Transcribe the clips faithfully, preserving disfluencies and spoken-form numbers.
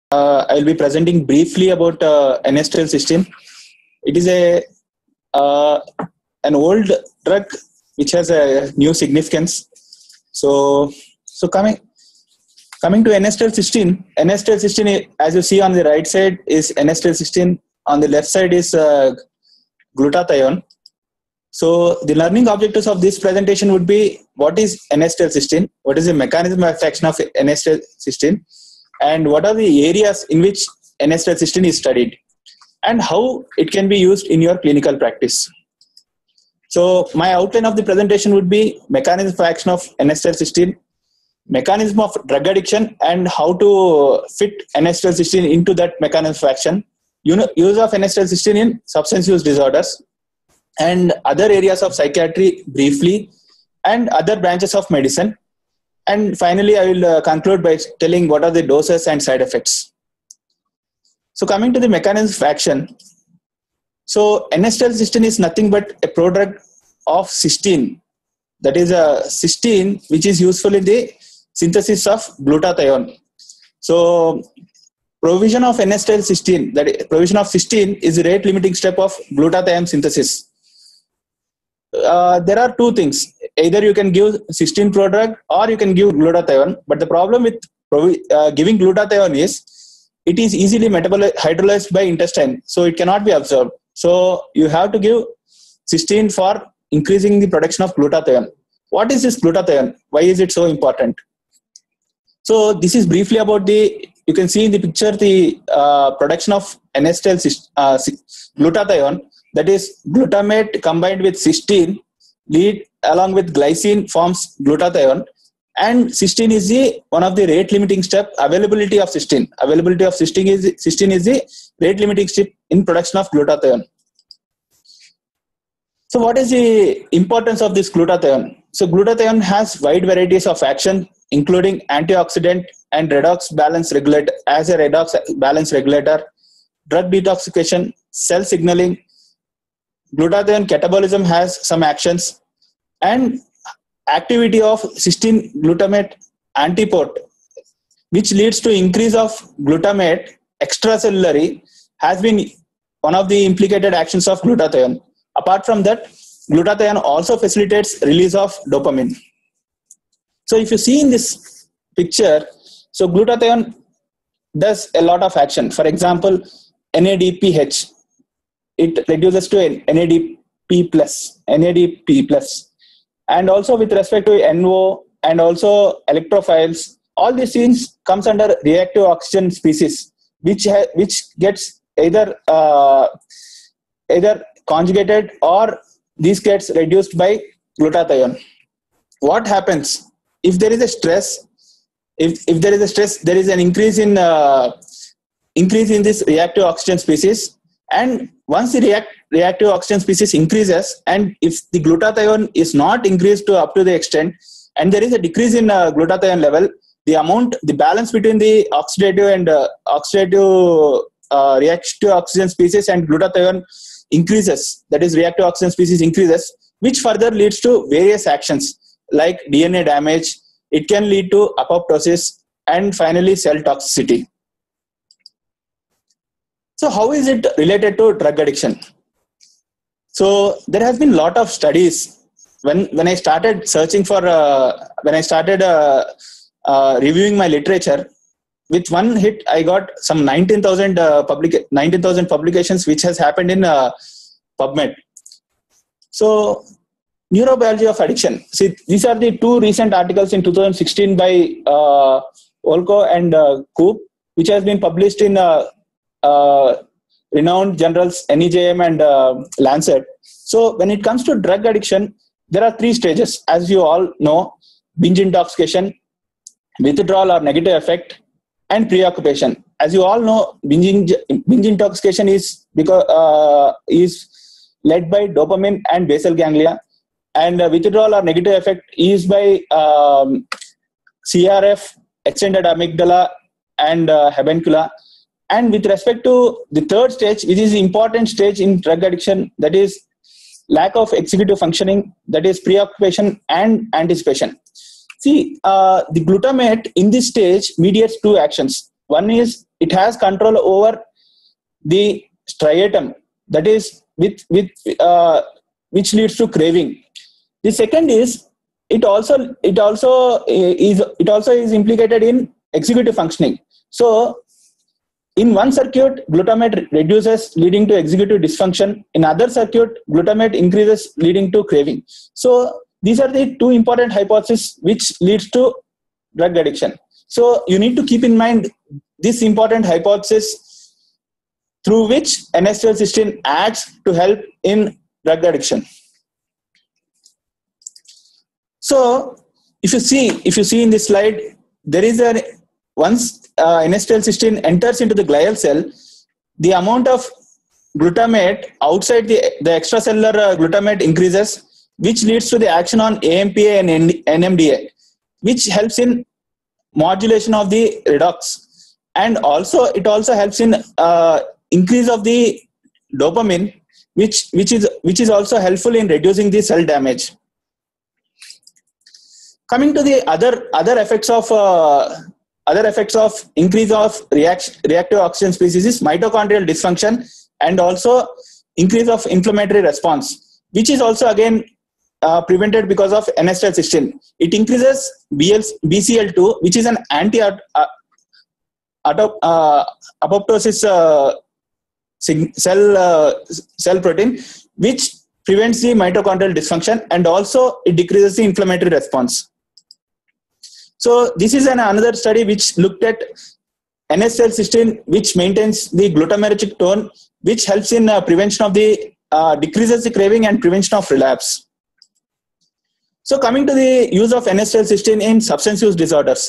uh, I will be presenting briefly about uh, N S T L cysteine. It is a uh, an old drug which has a new significance. So, so coming coming to N S T L cysteine, N S T L cysteine, as you see on the right side, is N S T L cysteine. On the left side is uh, glutathione. So the learning objectives of this presentation would be: what is N S T L cysteine, what is the mechanism of action of N S T L cysteine, and what are the areas in which N S T L cysteine is studied, and how it can be used in your clinical practice. So my outline of the presentation would be mechanism of action of N S T L cysteine, mechanism of drug addiction and how to fit N S T L cysteine into that mechanism of action, use of N S T L cysteine in substance use disorders, and other areas of psychiatry briefly, and other branches of medicine. And finally, I will uh, conclude by telling what are the doses and side effects. So coming to the mechanism of action. So N S T L cysteine is nothing but a prodrug of cysteine. That is a cysteine which is useful in the synthesis of glutathione. So provision of N S T L cysteine, that is, provision of cysteine is the rate limiting step of glutathione synthesis. Uh, there are two things. Either you can give cysteine prodrug or you can give glutathione. But the problem with uh, giving glutathione is it is easily metabolized, hydrolyzed by intestine, so it cannot be absorbed. So you have to give cysteine for increasing the production of glutathione. What is this glutathione? Why is it so important? So this is briefly about the, you can see in the picture the uh, production of N S T L uh, glutathione. That is, glutamate combined with cysteine lead along with glycine forms glutathione, and cysteine is the one of the rate limiting step. Availability of cysteine, availability of cysteine is cysteine is the rate limiting step in production of glutathione. So what is the importance of this glutathione? So glutathione has wide varieties of action, including antioxidant and redox balance regulator as a redox balance regulator, drug detoxification, cell signaling. Glutathione catabolism has some actions, and activity of cysteine glutamate antiport, which leads to increase of glutamate extracellularly, has been one of the implicated actions of glutathione. Apart from that, glutathione also facilitates release of dopamine. So if you see in this picture, so glutathione does a lot of action. For example, N A D P H. It reduces to N A D P plus, N A D P plus. And also with respect to N O and also electrophiles, all these things comes under reactive oxygen species, which ha which gets either uh, either conjugated or these gets reduced by glutathione. What happens if there is a stress? If if there is a stress, there is an increase in uh, increase in this reactive oxygen species. And once the react, reactive oxygen species increases, and if the glutathione is not increased to up to the extent, and there is a decrease in uh, glutathione level, the amount, the balance between the oxidative and uh, oxidative uh, reactive oxygen species and glutathione increases. That is, reactive oxygen species increases, which further leads to various actions like D N A damage. It can lead to apoptosis and finally cell toxicity. So how is it related to drug addiction? So there has been a lot of studies. When, when I started searching for, uh, when I started uh, uh, reviewing my literature, with one hit, I got some nineteen thousand uh, public, nineteen thousand publications, which has happened in uh, PubMed. So neurobiology of addiction. See, these are the two recent articles in two thousand sixteen by uh, Olko and uh, Coop, which has been published in uh, Uh, renowned journals N E J M and uh, Lancet. So when it comes to drug addiction, there are three stages. As you all know: binge intoxication, withdrawal or negative effect, and preoccupation. As you all know, binge, binge intoxication is because uh, is led by dopamine and basal ganglia, and uh, withdrawal or negative effect is by um, C R F, extended amygdala, and uh, habencula. And with respect to the third stage, which is the important stage in drug addiction, that is lack of executive functioning, that is preoccupation and anticipation. See, uh, the glutamate in this stage mediates two actions. One is it has control over the striatum, that is with with uh, which leads to craving. The second is it also it also is it also is implicated in executive functioning. So in one circuit, glutamate reduces, leading to executive dysfunction. In other circuit, glutamate increases, leading to craving. So these are the two important hypotheses which leads to drug addiction. So you need to keep in mind this important hypothesis through which N acetylcysteine acts to help in drug addiction. So if you see, if you see in this slide, there is a once uh, N acetylcysteine enters into the glial cell, the amount of glutamate outside the, the extracellular uh, glutamate increases, which leads to the action on A M P A and N M D A, which helps in modulation of the redox. And also, it also helps in uh, increase of the dopamine, which, which, is, which is also helpful in reducing the cell damage. Coming to the other, other effects of uh, Other effects of increase of reaction, reactive oxygen species is mitochondrial dysfunction and also increase of inflammatory response, which is also again uh, prevented because of N acetylcysteine. It increases B C L two, which is an anti uh, uh, apoptosis uh, cell uh, cell protein, which prevents the mitochondrial dysfunction, and also it decreases the inflammatory response. So this is an another study which looked at N acetylcysteine, which maintains the glutamatergic tone, which helps in uh, prevention of the uh, decreases the craving and prevention of relapse. So coming to the use of N acetylcysteine in substance use disorders.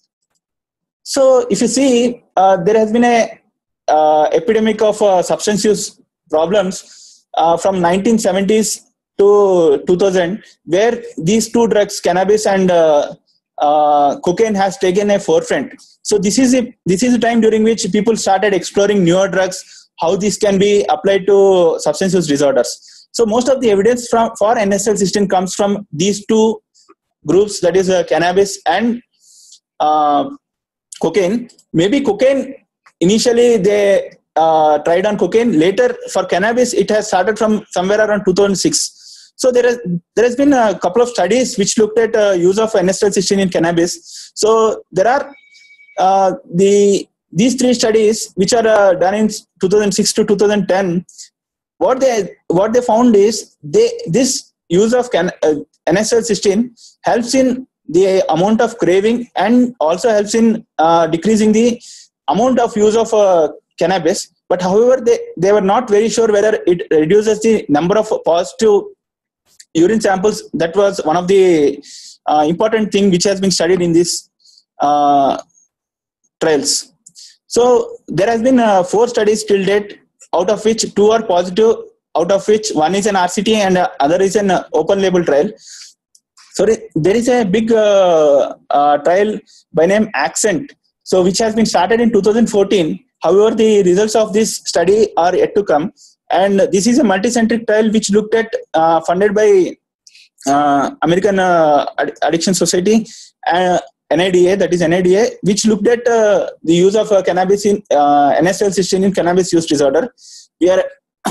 So if you see, uh, there has been a uh, epidemic of uh, substance use problems uh, from nineteen seventies to two thousand, where these two drugs, cannabis and uh, Uh, cocaine, has taken a forefront. So this is a, this is a time during which people started exploring newer drugs, how this can be applied to substance use disorders. So most of the evidence from for N acetylcysteine comes from these two groups, that is uh, cannabis and uh, cocaine. Maybe cocaine, initially they uh, tried on cocaine. Later for cannabis, it has started from somewhere around two thousand six. So there, is, there has been a couple of studies which looked at uh, use of N acetylcysteine in cannabis. So there are uh, the these three studies which are uh, done in two thousand six to two thousand ten. What they what they found is they this use of can, uh, N acetylcysteine helps in the amount of craving and also helps in uh, decreasing the amount of use of uh, cannabis. But however, they, they were not very sure whether it reduces the number of positive urine samples. That was one of the uh, important thing which has been studied in these uh, trials. So there has been uh, four studies till date, out of which two are positive, out of which one is an R C T and uh, other is an uh, open label trial. So there is a big uh, uh, trial by name Accent, so which has been started in two thousand fourteen. However, the results of this study are yet to come. And this is a multicentric trial which looked at, uh, funded by uh, American uh, Addiction Society, uh, N I D A, that is N I D A, which looked at uh, the use of uh, cannabis in uh, N acetylcysteine in cannabis use disorder. We are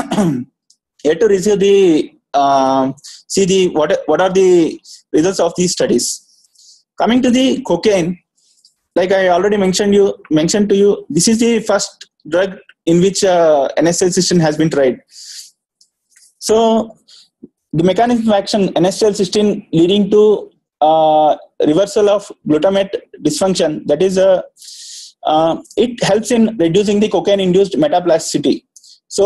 yet to receive the uh, see the what what are the results of these studies. Coming to the cocaine, like I already mentioned you mentioned to you, this is the first drug in which uh, N acetylcysteine has been tried. So the mechanism of action, N acetylcysteine leading to uh, reversal of glutamate dysfunction, that is uh, uh, it helps in reducing the cocaine induced metaplasticity. So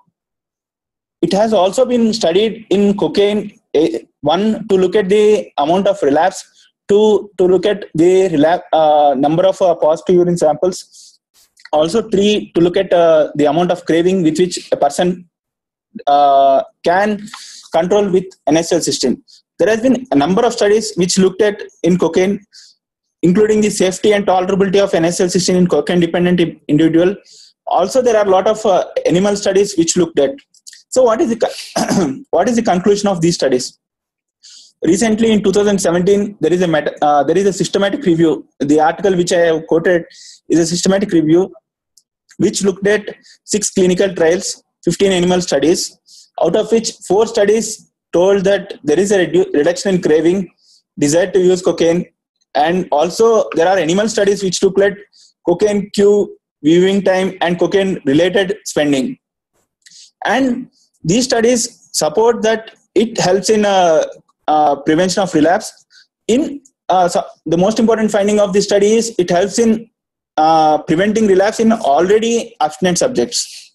it has also been studied in cocaine, one to look at the amount of relapse, two to look at the relapse, uh, number of uh, positive urine samples, also three to look at uh, the amount of craving with which a person uh, can control with N acetylcysteine. There has been a number of studies which looked at in cocaine, including the safety and tolerability of N acetylcysteine in cocaine dependent individual. Also there are a lot of uh, animal studies which looked at. So what is the what is the conclusion of these studies? Recently in two thousand seventeen, there is a meta, uh, there is a systematic review. The article which I have quoted is a systematic review which looked at six clinical trials, fifteen animal studies, out of which four studies told that there is a redu- reduction in craving, desire to use cocaine, and also there are animal studies which looked at cocaine cue, viewing time, and cocaine related spending. And these studies support that it helps in uh, uh, prevention of relapse. In uh, so the most important finding of this study is it helps in uh, preventing relapse in already abstinent subjects.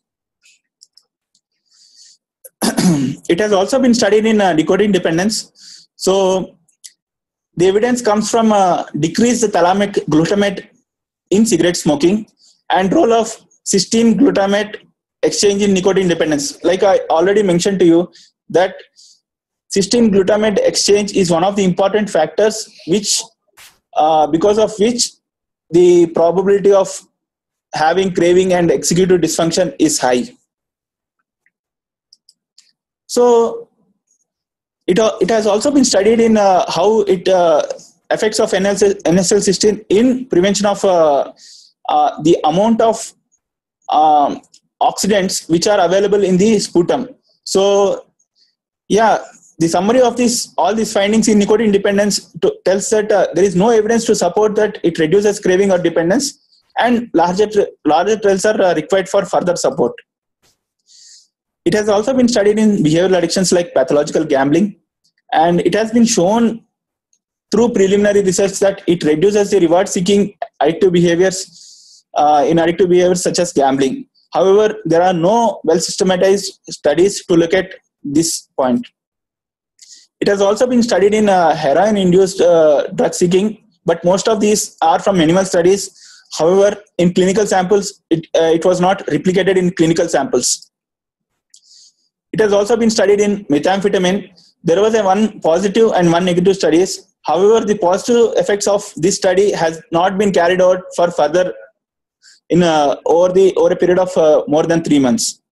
It has also been studied in uh, nicotine dependence. So the evidence comes from uh, decreased thalamic glutamate in cigarette smoking and role of cysteine glutamate exchange in nicotine dependence. Like I already mentioned to you that cysteine glutamate exchange is one of the important factors which uh, because of which the probability of having craving and executive dysfunction is high. So it, uh, it has also been studied in uh, how it uh, effects of N S L cysteine in prevention of uh, uh, the amount of um, oxidants which are available in the sputum. So yeah, the summary of this, all these findings in nicotine dependence to, tells that uh, there is no evidence to support that it reduces craving or dependence, and larger, larger trials are uh, required for further support. It has also been studied in behavioral addictions like pathological gambling, and it has been shown through preliminary research that it reduces the reward-seeking addictive behaviors uh, in addictive behaviors such as gambling. However, there are no well-systematized studies to look at this point. It has also been studied in uh, heroin-induced uh, drug seeking, but most of these are from animal studies. However, in clinical samples, it, uh, it was not replicated in clinical samples. It has also been studied in methamphetamine. There was a one positive and one negative studies. However, the positive effects of this study has not been carried out for further in a, over the over a period of uh, more than three months.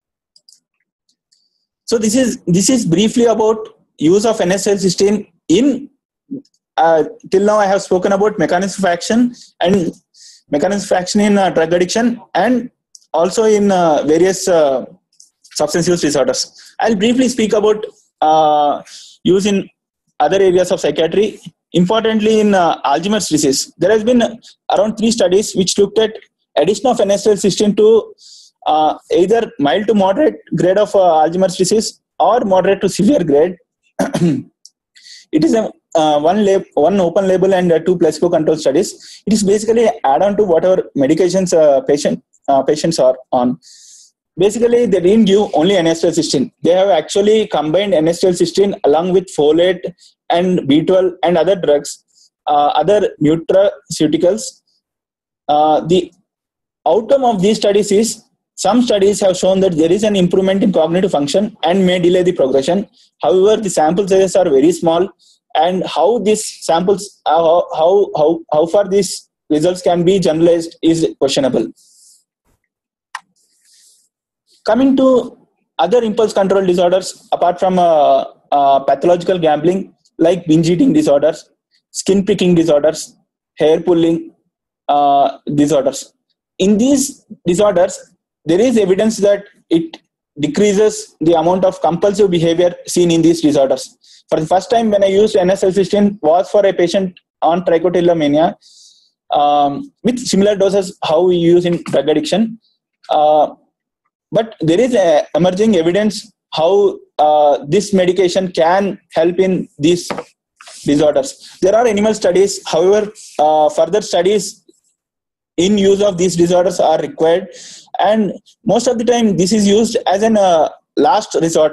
So this is this is briefly about use of N S L cysteine in uh, till now I have spoken about mechanism of action and mechanism of action in uh, drug addiction and also in uh, various uh, substance use disorders. I'll briefly speak about uh, use in other areas of psychiatry. Importantly, in uh, Alzheimer's disease, there has been around three studies which looked at addition of N S L cysteine to uh, either mild to moderate grade of uh, Alzheimer's disease or moderate to severe grade. It is a uh, one lab, one open label and uh, two placebo controlled studies. It is basically add-on to whatever medications uh, patient uh, patients are on. Basically, they didn't give only N S L cysteine. They have actually combined N S L cysteine along with folate and B twelve and other drugs, uh, other nutraceuticals. Uh, the outcome of these studies is some studies have shown that there is an improvement in cognitive function and may delay the progression. However, the sample sizes are very small, and how these samples, uh, how, how, how far these results can be generalized is questionable. Coming to other impulse control disorders, apart from uh, uh, pathological gambling, like binge eating disorders, skin picking disorders, hair pulling uh, disorders. In these disorders, there is evidence that it decreases the amount of compulsive behavior seen in these disorders. For the first time when I used N S L cysteine was for a patient on trichotillomania um, with similar doses how we use in drug addiction. Uh, But there is a emerging evidence how uh, this medication can help in these disorders. There are animal studies, however, uh, further studies in use of these disorders are required, and most of the time this is used as an uh, last resort.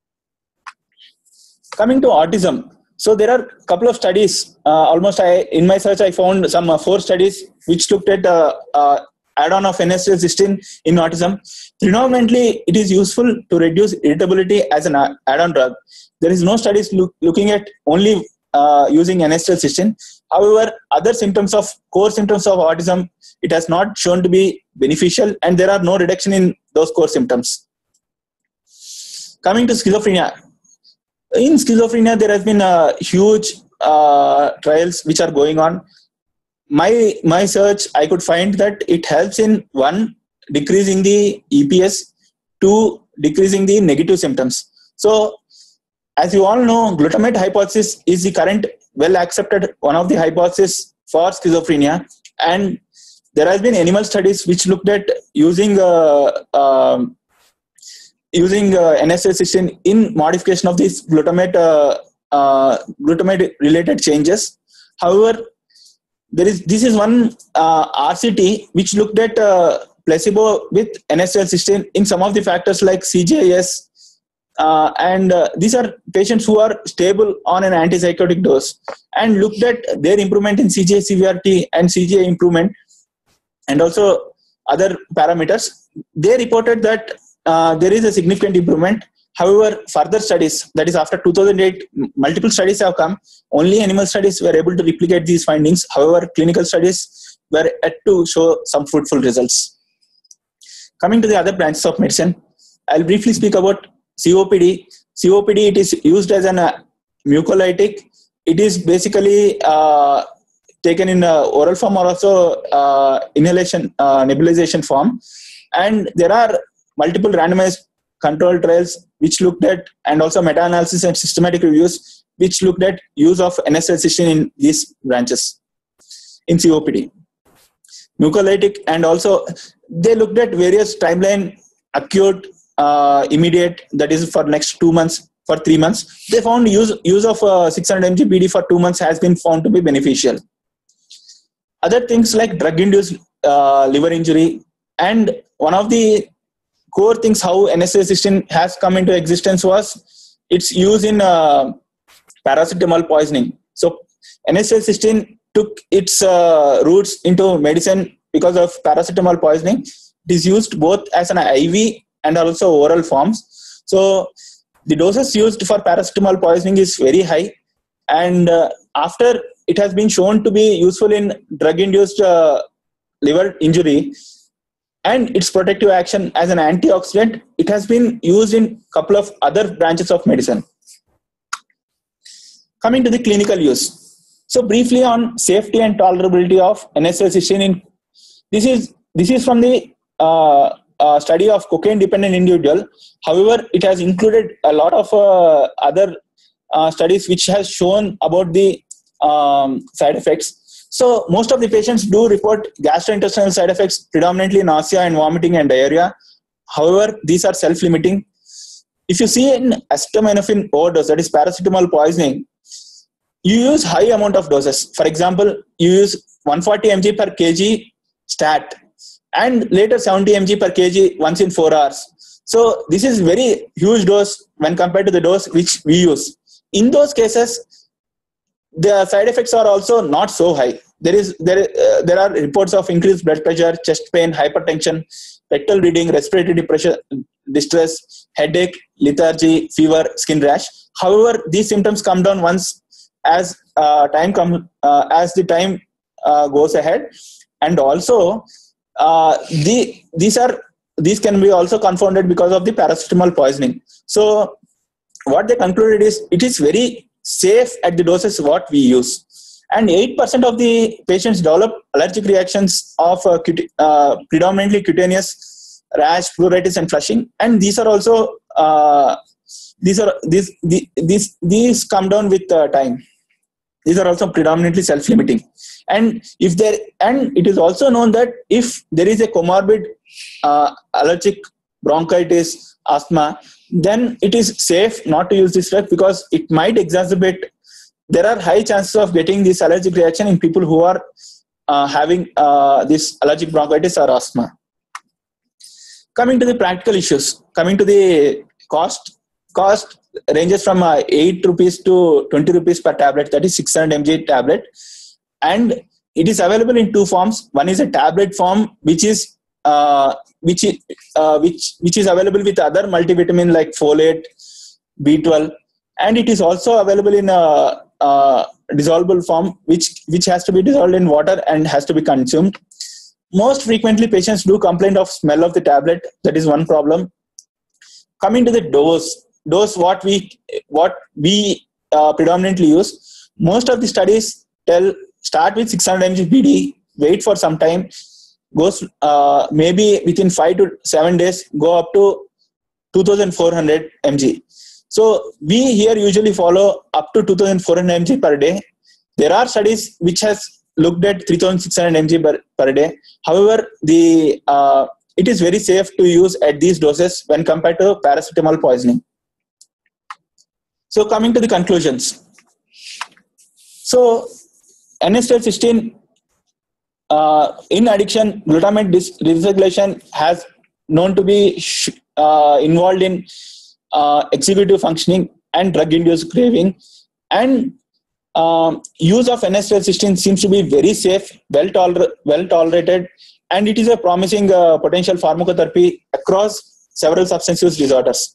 Coming to autism, so there are a couple of studies. Uh, almost, I in my search I found some uh, four studies which looked at uh, uh, add-on of N S L cysteine in autism. Predominantly, it is useful to reduce irritability as an add-on drug. There is no studies look, looking at only uh, using N S L cysteine. However, other symptoms of core symptoms of autism, it has not shown to be beneficial, and there are no reduction in those core symptoms. Coming to schizophrenia. In schizophrenia, there has been uh, huge uh, trials which are going on. My my search, I could find that it helps in one decreasing the E P S to decreasing the negative symptoms. So, as you all know, glutamate hypothesis is the current well accepted one of the hypotheses for schizophrenia, and there has been animal studies which looked at using uh, uh, using uh, N S L in modification of these glutamate uh, uh, glutamate related changes. However, there is this is one uh, R C T which looked at uh, placebo with N S L cysteine in some of the factors like C G I S. Uh, and uh, these are patients who are stable on an antipsychotic dose, and looked at their improvement in C G I severity and C G I improvement and also other parameters. They reported that uh, there is a significant improvement. However, further studies, that is after two thousand eight, multiple studies have come. Only animal studies were able to replicate these findings. However, clinical studies were yet to show some fruitful results. Coming to the other branches of medicine, I'll briefly speak about C O P D. C O P D, it is used as an uh, mucolytic. It is basically uh, taken in uh, oral form or also uh, inhalation, uh, nebulization form. And there are multiple randomized controlled trials which looked at, and also meta-analysis and systematic reviews which looked at use of N S L cysteine in these branches in C O P D. Mucolytic, and also they looked at various timeline, acute, uh, immediate, that is for next two months, for three months. They found use, use of uh, six hundred milligrams P D for two months has been found to be beneficial. Other things like drug-induced uh, liver injury, and one of the core things how N S L cysteine has come into existence was its use in uh, paracetamol poisoning. So N S L cysteine took its uh, roots into medicine because of paracetamol poisoning. It is used both as an I V and also oral forms. So the doses used for paracetamol poisoning is very high, and uh, after it has been shown to be useful in drug-induced uh, liver injury and its protective action as an antioxidant, it has been used in a couple of other branches of medicine. Coming to the clinical use. So briefly on safety and tolerability of N S L cysteine. In, this is this is from the uh, uh, study of cocaine-dependent individual. However, it has included a lot of uh, other uh, studies which has shown about the um, side effects. So most of the patients do report gastrointestinal side effects, predominantly nausea and vomiting and diarrhea. However, these are self-limiting. If you see in acetaminophen overdose, that is paracetamol poisoning, you use high amount of doses. For example, you use one hundred forty milligrams per kg stat and later seventy milligrams per kg once in four hours. So this is very huge dose when compared to the dose which we use. In those cases, the side effects are also not so high. There is there uh, there are reports of increased blood pressure, chest pain, hypertension, rectal bleeding, respiratory depression, distress, headache, lethargy, fever, skin rash. However, these symptoms come down once as uh, time come uh, as the time uh, goes ahead, and also uh, the these are these can be also confounded because of the paracetamol poisoning. So what they concluded is it is very safe at the doses what we use, and eight percent of the patients develop allergic reactions of uh, cut- uh, predominantly cutaneous rash, pruritus, and flushing, and these are also uh, these are these the, these these come down with uh, time. These are also predominantly self-limiting, and if there and it is also known that if there is a comorbid uh, allergic bronchitis, asthma, then it is safe not to use this drug because it might exacerbate. There are high chances of getting this allergic reaction in people who are uh, having uh, this allergic bronchitis or asthma. Coming to the practical issues, coming to the cost, cost ranges from uh, eight rupees to twenty rupees per tablet, that is six hundred milligrams tablet, and it is available in two forms. One is a tablet form, which is uh, which is uh, which which is available with other multivitamin like folate, B twelve, and it is also available in a, a dissolvable form, which which has to be dissolved in water and has to be consumed. Most frequently, patients do complain of smell of the tablet. That is one problem. Coming to the dose, dose what we what we uh, predominantly use. Most of the studies tell start with six hundred milligrams P D, wait for some time, goes uh, maybe within five to seven days go up to two thousand four hundred milligrams. So we here usually follow up to two thousand four hundred milligrams per day. There are studies which has looked at three thousand six hundred milligrams per, per day. However, the uh, it is very safe to use at these doses when compared to paracetamol poisoning. So coming to the conclusions. So N acetylcysteine uh, in addiction, glutamate dis- dysregulation has known to be sh- uh, involved in uh, executive functioning and drug-induced craving, and um, use of N acetylcysteine seems to be very safe, well, toler- well tolerated, and it is a promising uh, potential pharmacotherapy across several substance use disorders.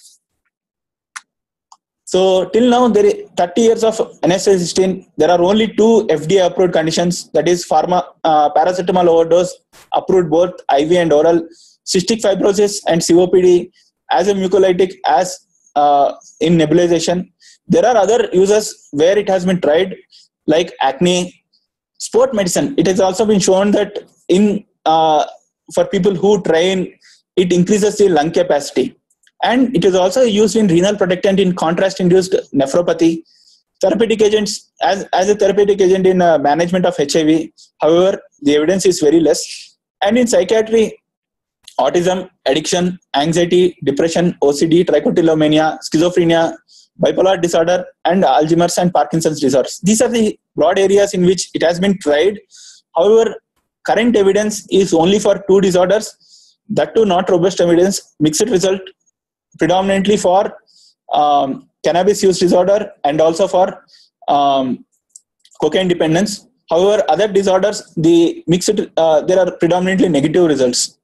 So till now, there is thirty years of N acetylcysteine. There are only two F D A-approved conditions, that is pharma, uh, paracetamol overdose, approved both I V and oral, cystic fibrosis and C O P D as a mucolytic, as uh, in nebulization. There are other uses where it has been tried, like acne, sport medicine. It has also been shown that in uh, for people who train, it increases the lung capacity. And it is also used in renal protectant in contrast-induced nephropathy. Therapeutic agents, as, as a therapeutic agent in uh, management of H I V, however, the evidence is very less. And in psychiatry, autism, addiction, anxiety, depression, O C D, trichotillomania, schizophrenia, bipolar disorder, and Alzheimer's and Parkinson's disorders. These are the broad areas in which it has been tried. However, current evidence is only for two disorders, that too not robust evidence, mixed result, predominantly for um, cannabis use disorder and also for um, cocaine dependence. However, other disorders, the mixed, uh, there are predominantly negative results.